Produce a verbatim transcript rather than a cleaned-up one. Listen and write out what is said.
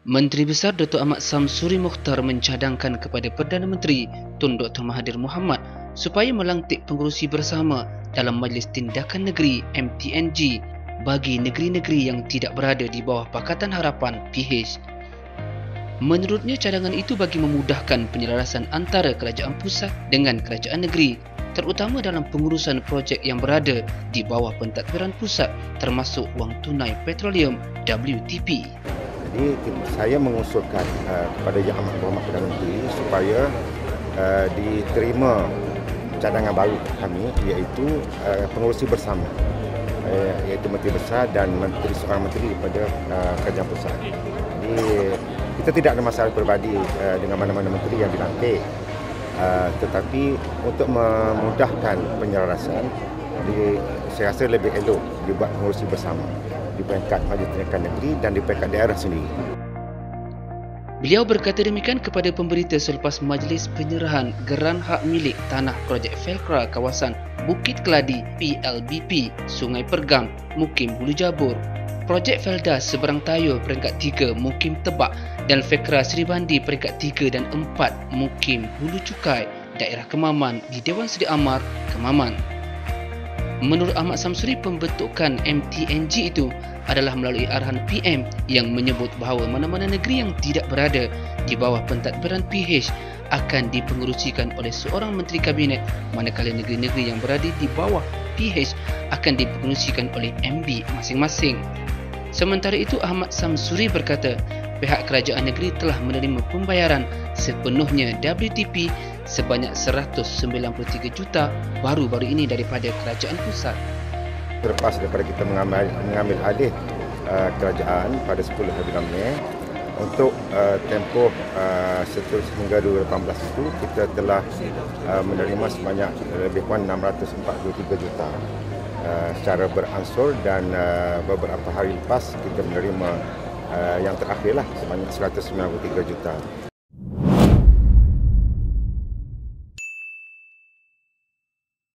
Menteri Besar Datuk Ahmad Samsuri Mokhtar mencadangkan kepada Perdana Menteri Tun Doktor Mahathir Mohamad supaya melantik pengerusi bersama dalam Majlis Tindakan Negeri M T N G bagi negeri-negeri yang tidak berada di bawah Pakatan Harapan P H. Menurutnya, cadangan itu bagi memudahkan penyelarasan antara kerajaan pusat dengan kerajaan negeri, terutama dalam pengurusan projek yang berada di bawah pentadbiran pusat termasuk wang tunai petroleum W T P. Jadi saya mengusulkan uh, kepada Yang Amat Berhormat Perdana Menteri supaya uh, diterima cadangan baru kami, iaitu uh, pengurusi bersama, uh, iaitu Menteri Besar dan menteri seorang menteri daripada uh, kerajaan pusat. Jadi kita tidak ada masalah peribadi uh, dengan mana-mana menteri yang dilantik, uh, tetapi untuk memudahkan penyelarasan, jadi saya rasa lebih elok dibuat pengurusi bersama di peringkat Majlis Tindakan Negeri dan di peringkat daerah sendiri. Beliau berkata demikian kepada pemberita selepas majlis penyerahan geran hak milik tanah projek Felkra kawasan Bukit Keladi P L B P Sungai Pergam, Mukim Hulu Jabur, projek Felda Seberang Tayo peringkat tiga Mukim Tebak dan Felkra Seribandi peringkat tiga dan empat Mukim Hulu Cukai, daerah Kemaman di Dewan Seri Amar, Kemaman. Menurut Ahmad Samsuri, pembentukan M T N G itu adalah melalui arahan P M yang menyebut bahawa mana-mana negeri yang tidak berada di bawah pentadbiran P H akan dipengerusikan oleh seorang menteri kabinet, manakala negeri-negeri yang berada di bawah P H akan dipengerusikan oleh M B masing-masing. Sementara itu, Ahmad Samsuri berkata pihak kerajaan negeri telah menerima pembayaran sepenuhnya W T P sebanyak seratus sembilan puluh tiga juta baru-baru ini daripada kerajaan pusat. Terlepas daripada kita mengambil, mengambil alih uh, kerajaan pada sepuluh bulan Mei, untuk uh, tempoh uh, seterusnya hingga dua ribu lapan belas itu kita telah uh, menerima sebanyak lebih kurang enam ratus empat puluh tiga juta uh, secara beransur, dan uh, beberapa hari lepas kita menerima uh, yang terakhirlah sebanyak seratus sembilan puluh tiga juta.